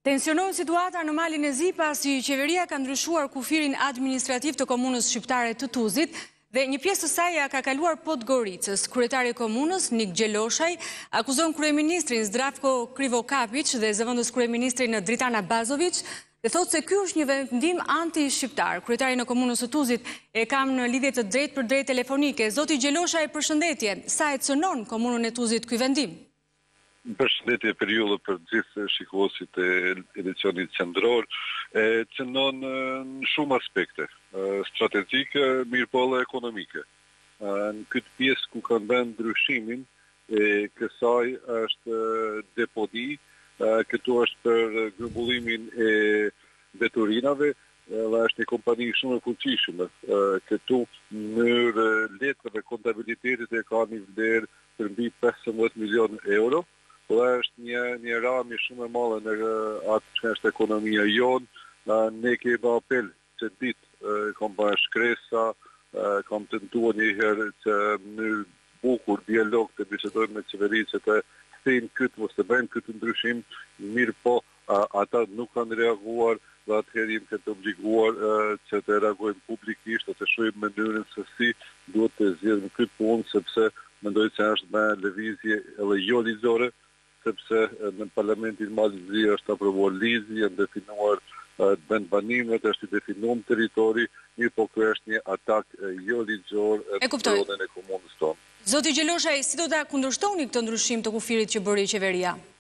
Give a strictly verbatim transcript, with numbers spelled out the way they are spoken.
Tensionon situata në malin e Zi pasi qeveria ka ndryshuar kufirin administrativ të komunës shqiptare të Tuzit dhe një pjesë të saj ja ka kaluar Podgoricës. Kryetari i komunës, Nik Gjeloshaj, akuzon kryeministrin Zdravko Krivokapić dhe zëvendës kryeministrin Dritana Bazović dhe thotë se ky është një vendim anti-shqiptar. Kryetari në komunës së Tuzit e kam në lidhje të drejtë për drejtë telefonike. Zoti Gjeloshaj, përshëndetje. Sa e cënon komunën e Tuzit ky vendim? Përshëndetje për ju dhe për gjithë shikuesit e edicionit qendror, e cënon në shumë aspekte, strategjike, mirë po dhe ekonomike. Në këtë pjesë ku kanë vend ndryshimin, e kësaj është deponi, këtu është për grumbullimin e veturinave, dhe është një kompani shumë e fuqishme. Këtu në letrave kontabilitetit e ka një vlerë për mbi pesëmbëdhjetë milion euro, dhe është një, një rami shumë e madhe në atë që është ekonomia jonë. Ne kemi apel që ditë kam bërë shkresa, kam tentuar një herë që në bukur dialog të bisedojmë me qeverinë që të thejnë këtë, mos të bëjmë këtë ndryshim, mirë po ata nuk kanë reaguar dhe atëherë jemi këtë obliguar që të reagojmë publikisht ose shohim mënyrën se si duhet të zgjidhim këtë punë, sepse mendoj se është me lëvizje edhe jo ligjore, sepse në Parlamentin Mali Zi është aprovuar lizi, janë definuar të bënd banimet, është i definuar territori, mirë po kjo është një atak jo ligjor në zonën e komunës tonë. Zoti Gjeloshaj, si do ta kundërshtoni këtë ndryshim të kufirit që bëri qeveria?